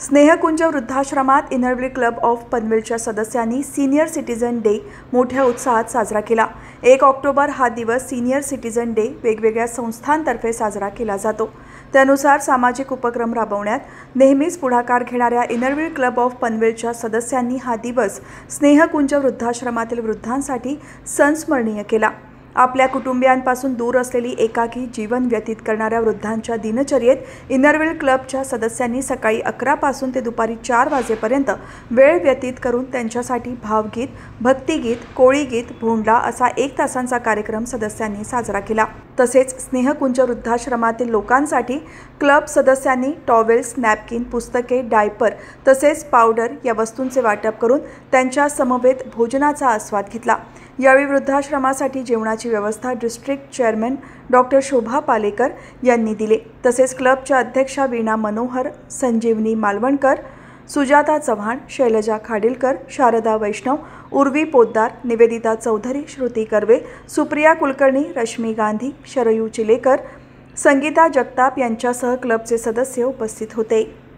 स्नेहकुंज वृद्धाश्रमात Inner Wheel club of पनवेलच्या सदस्यांनी सीनियर सिटीझन डे मोठ्या उत्साहात साजरा केला। 1 ऑक्टोबर हा दिवस सीनियर सिटीझन डे वेगवेगळ्या संस्थांतर्फे साजरा केला जातो। त्यानुसार सामाजिक उपक्रम राबवण्यात नेहमीच पुढाकार घेणाऱ्या इनरव्हील क्लब ऑफ पनवेलच्या सदस्यांनी हा दिवस स्नेहकुंज वृद्धाश्रमातील वृद्धांसाठी संस्मरणीय केला। आपल्या कुटुंबियांपासून दूर असलेली एकाकी जीवन व्यतीत करणाऱ्या वृद्धांच्या दिनचर्येत इनरव्हील क्लबच्या सदस्यांनी सकाळी 11 पासून ते दुपारी 4 वाजेपर्यंत वेळ व्यतीत करून त्यांच्यासाठी भावगीत, भक्तिगीत, कोळीगीत, भोंडला असा 1 तासांचा कार्यक्रम सदस्यांनी साजरा केला। तसेच स्नेहकुंज वृद्धाश्रमातील लोकांसाठी क्लब सदस्यांनी टॉवेल्स, नॅपकिन, पुस्तके, डायपर तसेच पावडर या वस्तूंचे वाटप करून त्यांच्या समवेत भोजनाचा आस्वाद घेतला। यावेळी वृद्धाश्रमासाठी जेवणाची व्यवस्था district chairman doctor Shobha Palekar यांनी दिले। तसेच क्लबच्या अध्यक्षा वीणा मनोहर, संजीवनी मालवणकर, सुजाता चव्हाण, शैलजा खाडिलकर, शारदा वैष्णव, उर्वी पोद्दार, निवेदिता चौधरी, श्रुती कर्वे, सुप्रिया कुलकर्णी, रश्मी गांधी, शरयू चिलेकर, संगीता जगताप यांच्यासह क्लबचे सदस्य उपस्थित होते।